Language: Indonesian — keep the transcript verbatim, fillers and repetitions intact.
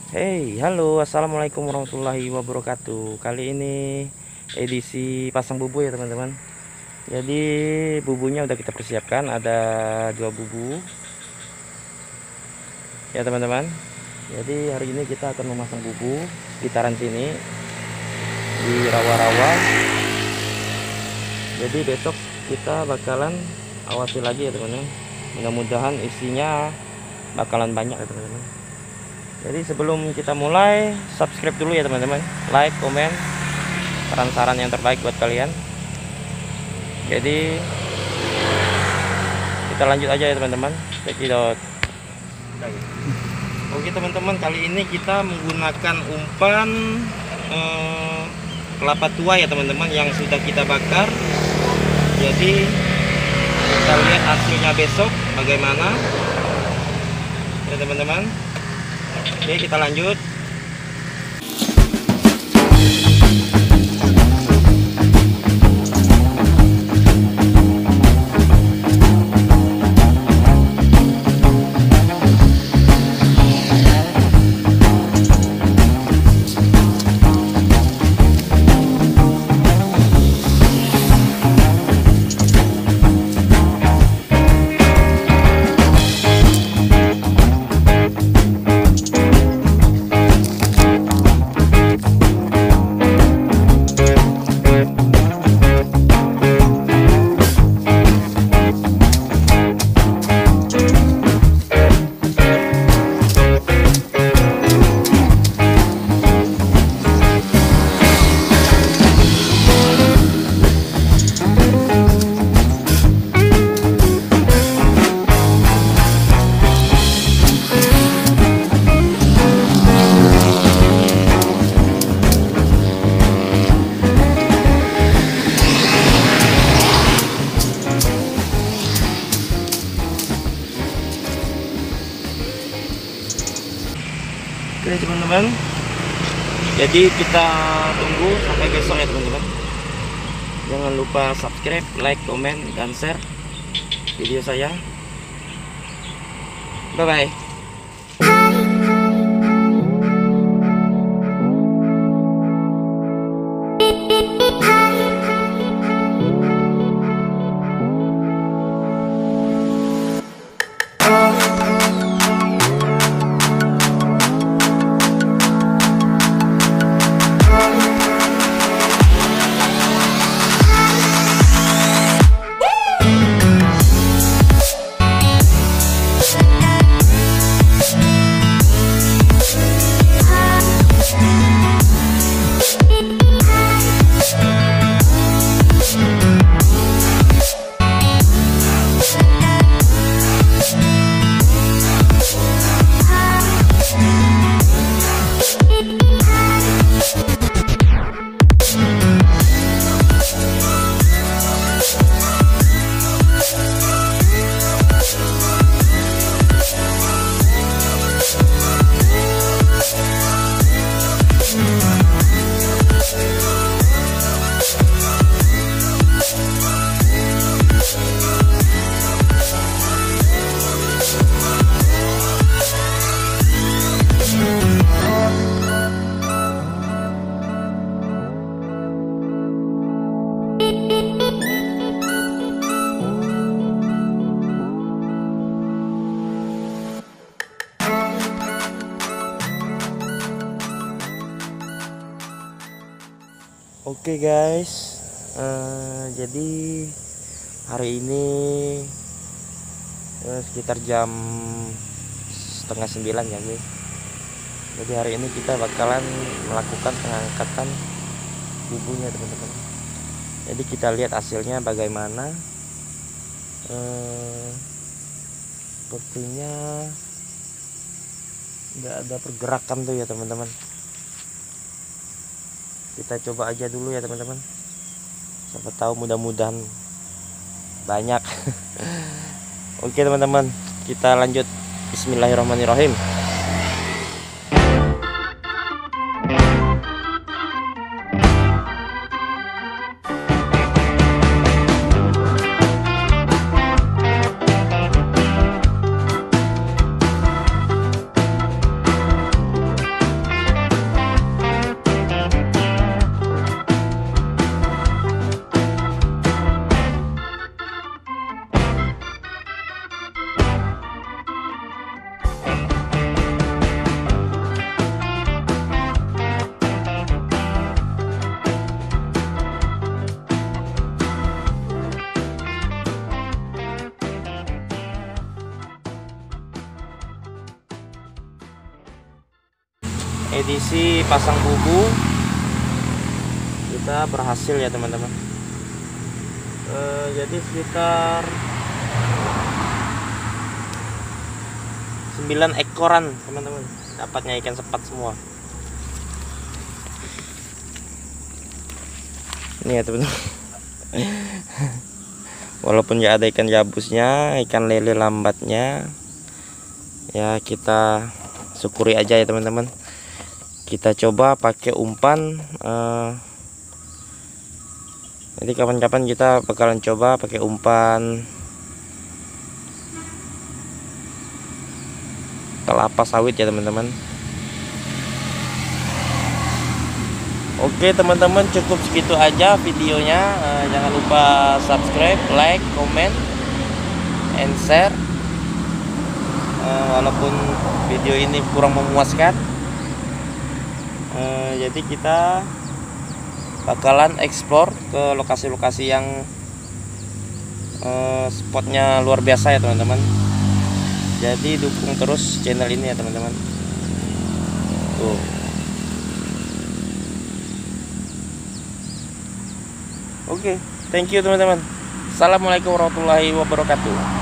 Hey, halo, assalamualaikum warahmatullahi wabarakatuh. Kali ini edisi pasang bubu ya teman-teman. Jadi bubunya udah kita persiapkan, ada dua bubu ya teman-teman. Jadi hari ini kita akan memasang bubu sekitaran sini di rawa-rawa. Jadi besok kita bakalan awasi lagi ya teman-teman. Mudah-mudahan isinya bakalan banyak ya teman-teman. Jadi sebelum kita mulai, subscribe dulu ya teman-teman, like, komen, saran-saran yang terbaik buat kalian. Jadi kita lanjut aja ya teman-teman. Check it out. Oke teman-teman, kali ini kita menggunakan umpan eh, kelapa tua ya teman-teman, yang sudah kita bakar. Jadi kita lihat hasilnya besok bagaimana ya teman-teman. Oke, kita lanjut. Oke teman-teman, jadi kita tunggu sampai besok ya teman-teman. Jangan lupa subscribe, like, komen, dan share video saya. Bye bye. Oke guys, uh, jadi hari ini uh, sekitar jam setengah sembilan ya guys. Jadi hari ini kita bakalan melakukan pengangkatan bubunya teman-teman. Jadi kita lihat hasilnya bagaimana. Uh, sepertinya nggak ada pergerakan tuh ya teman-teman. Kita coba aja dulu ya teman-teman, siapa tahu mudah-mudahan banyak. Oke teman-teman, kita lanjut. Bismillahirrahmanirrahim. edisi pasang bubu kita berhasil ya teman-teman. E, jadi sekitar sembilan ekoran teman-teman, dapatnya ikan sepat semua. Ini ya teman-teman. Walaupun ya ada ikan gabusnya, ikan lele lambatnya, ya kita syukuri aja ya teman-teman. Kita coba pakai umpan. Uh, jadi kapan-kapan kita bakalan coba pakai umpan kelapa sawit ya teman-teman. Oke teman-teman, cukup segitu aja videonya. Uh, jangan lupa subscribe, like, comment, and share. Uh, walaupun video ini kurang memuaskan, uh, jadi kita bakalan explore ke lokasi-lokasi yang uh, spotnya luar biasa ya teman-teman. Jadi dukung terus channel ini ya teman-teman. Tuh. Oke, okay, thank you teman-teman. Assalamualaikum warahmatullahi wabarakatuh.